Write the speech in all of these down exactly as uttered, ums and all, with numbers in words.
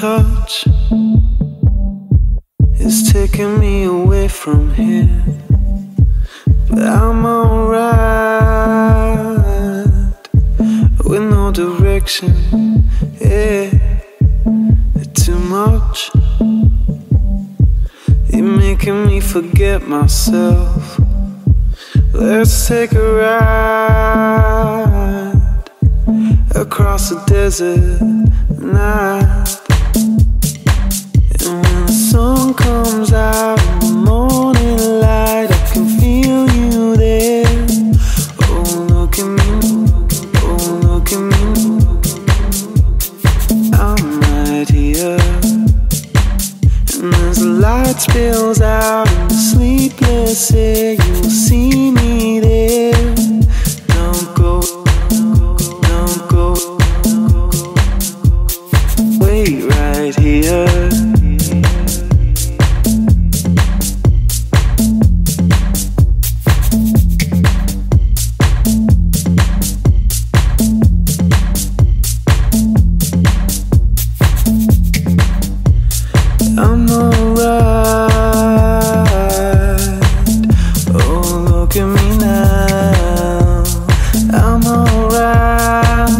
touch is taking me away from here, but I'm alright with no direction. Yeah, too much. You're making me forget myself. Let's take a ride across the desert night. And when the sun comes out in the morning light, I can feel you there. Oh, look at me, oh, look at me. I'm right here. And as the light spills out in the sleepless air, you'll see me there. Don't go, don't go. Wait right here. I'm alright. Oh, look at me now. I'm alright.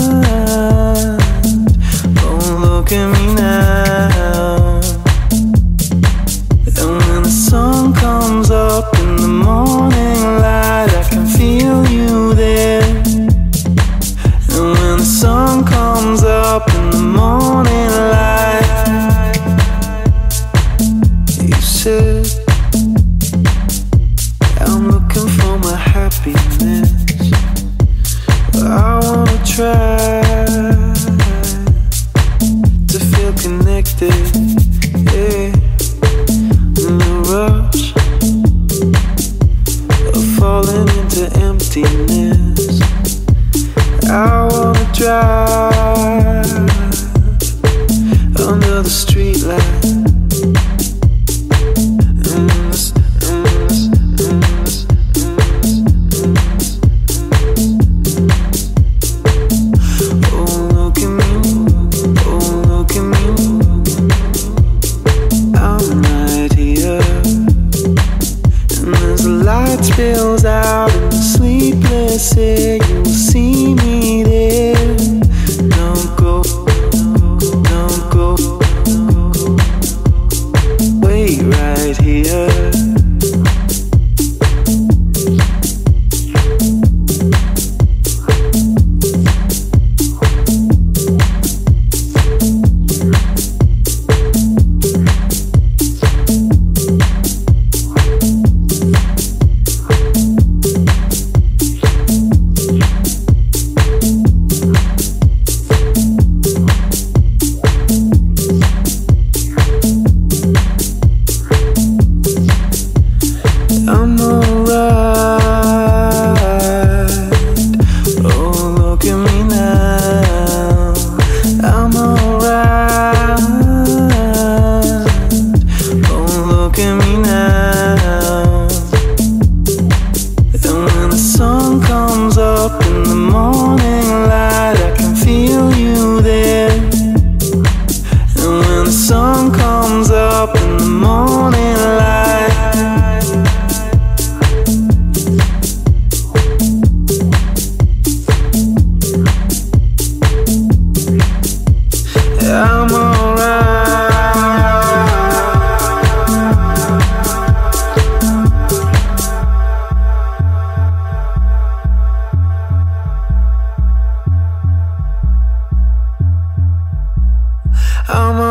Oh, look at me now. And when the sun comes up in the morning light, I can feel you there. And when the sun comes up in the morning light, you said, I'm looking for my happiness, but I wanna try to feel connected, yeah. In the rush of falling into emptiness, I wanna drive under the streetlight. Spills out in the sleepless air, you'll see me there. Don't go, don't go. Wait right here. I'm alright. Oh, look at me now. I'm alright. Oh, look at me now. And when the sun comes up in the morning light, I can feel you there. And when the sun comes up in the morning light, I'm alright. I'm